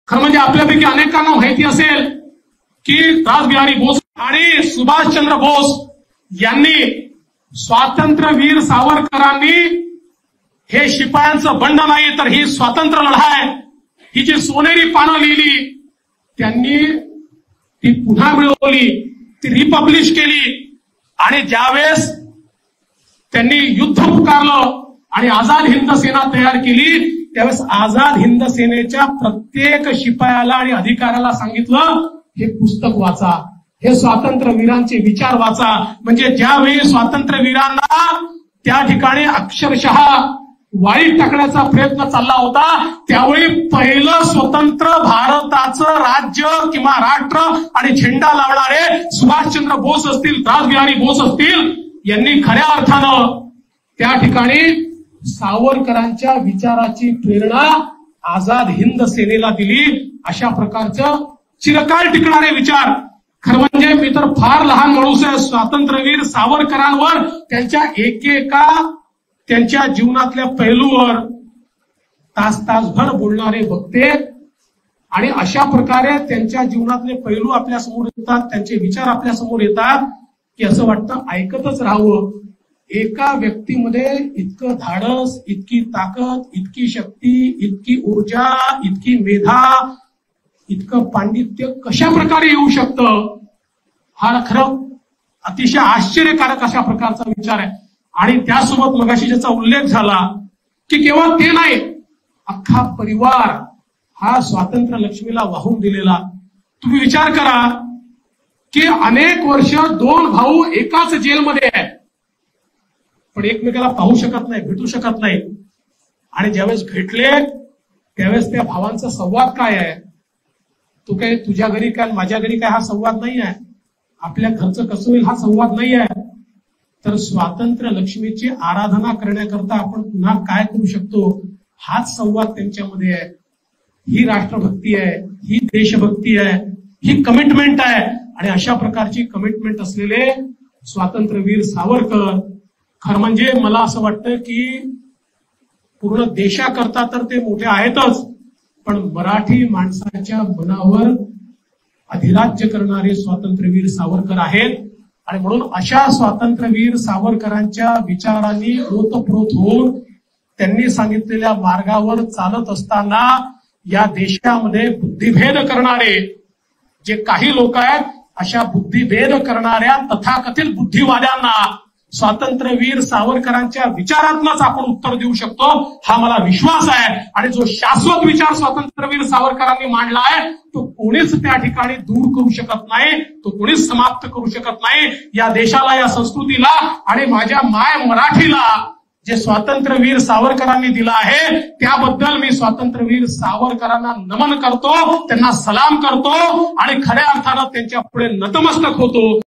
खरं म्हणजे आपल्यापैकी अनेकांना माहिती असेल की रासबिहारी बोस आणि सुभाषचंद्र बोस यांनी स्वातंत्र्यवीर सावरकरांनी हे शिपायांचं बंड नाही तर ही स्वातंत्र्य लढा आहे, ही जी सोनेरी पानं लिहिली त्यांनी ती पुन्हा मिळवली, ती रिपब्लिश केली आणि ज्यावेळेस त्यांनी युद्ध पुकारलं आणि आझाद हिंद सेना तयार केली त्यावेळेस आझाद हिंद सेनेच्या प्रत्येक शिपायाला आणि अधिकाऱ्याला सांगितलं हे पुस्तक वाचा, हे स्वातंत्र्यवीरांचे विचार वाचा. म्हणजे ज्यावेळी स्वातंत्र्यवीरांना त्या ठिकाणी अक्षरशः वाळीत टाकण्याचा प्रयत्न चालला होता त्यावेळी पहिलं स्वतंत्र भारताचं राज्य किंवा राष्ट्र आणि झेंडा लावणारे सुभाषचंद्र बोस असतील, रासबिहारी बोस असतील यांनी खऱ्या अर्थानं त्या ठिकाणी सावरकरांच्या विचाराची प्रेरणा आझाद हिंद सेनेला दिली. अशा प्रकारचं चिरकाल टिकणारे विचार. खरं म्हणजे मी तर फार लहान माणूस आहे, स्वातंत्र्यवीर सावरकरांवर त्यांच्या एकेका त्यांच्या जीवनातल्या पैलूवर तासभर बोलणारे बघते आणि अशा प्रकारे त्यांच्या जीवनातले पैलू आपल्या समोर येतात, त्यांचे विचार आपल्या समोर येतात की असं वाटतं ऐकतच राहावं. एका व्यक्तीमध्ये इतकं धाडस, इतकी ताकद, इतकी शक्ती, इतकी ऊर्जा, इतकी मेधा, इतकं पांडित्य कशा प्रकारे येऊ शकतं हा खरं अतिशय आश्चर्यकारक अशा प्रकारचा विचार आहे. आणि त्यासोबत मगाशी ज्याचा उल्लेख झाला की केवळ ते नाही, अख्खा परिवार हा स्वातंत्र्य लक्ष्मीला वाहून दिलेला. तुम्ही विचार करा की अनेक वर्ष दोन भाऊ एकाच जेलमध्ये आहेत पण एकमेकाला पाहू शकत नाही, भेटू शकत नाही. आणि ज्यावेळेस भेटले त्यावेळेस त्या भावांचा संवाद काय आहे, तू काय तुझ्या घरी काय माझ्या घरी काय हा संवाद नाही आहे, आपल्या घरचं कसं होईल हा संवाद नाही आहे. तर स्वातंत्र्य लक्ष्मीची आराधना करण्याकरता आपण पुन्हा काय करू शकतो हाच संवाद त्यांच्यामध्ये आहे. ही राष्ट्रभक्ती आहे, ही देशभक्ती आहे, ही कमिटमेंट आहे. आणि अशा प्रकारची कमिटमेंट असलेले स्वातंत्र्यवीर सावरकर खरं म्हणजे मला असं वाटतं की पूर्ण देशाकरता तर ते मोठे आहेतच पण मराठी माणसाच्या मनावर अधिराज्य करणारे स्वातंत्र्यवीर सावरकर आहेत. आणि म्हणून अशा स्वातंत्र्यवीर सावरकरांच्या विचारांनी ओतप्रोत होऊन त्यांनी सांगितलेल्या मार्गावर चालत असताना या देशामध्ये बुद्धिभेद करणारे जे काही लोक आहेत अशा बुद्धिभेद करणाऱ्या तथाकथित बुद्धिवाद्यांना स्वातंत्र्यवीर सावरकरांच्या विचारातूनच आपण उत्तर देऊ शकतो हा मला विश्वास आहे. आणि जो शाश्वत विचार स्वातंत्र्यवीर सावरकरांनी मांडला आहे तो कोणीच त्या ठिकाणी दूर करू शकत नाही, तो कोणीच समाप्त करू शकत नाही. या देशाला, या संस्कृतीला आणि माझ्या माय मराठीला जे स्वातंत्र्यवीर सावरकरांनी दिलं आहे त्याबद्दल मी स्वातंत्र्यवीर सावरकरांना नमन करतो, त्यांना सलाम करतो आणि खऱ्या अर्थानं त्यांच्या पुढे नतमस्तक होतो.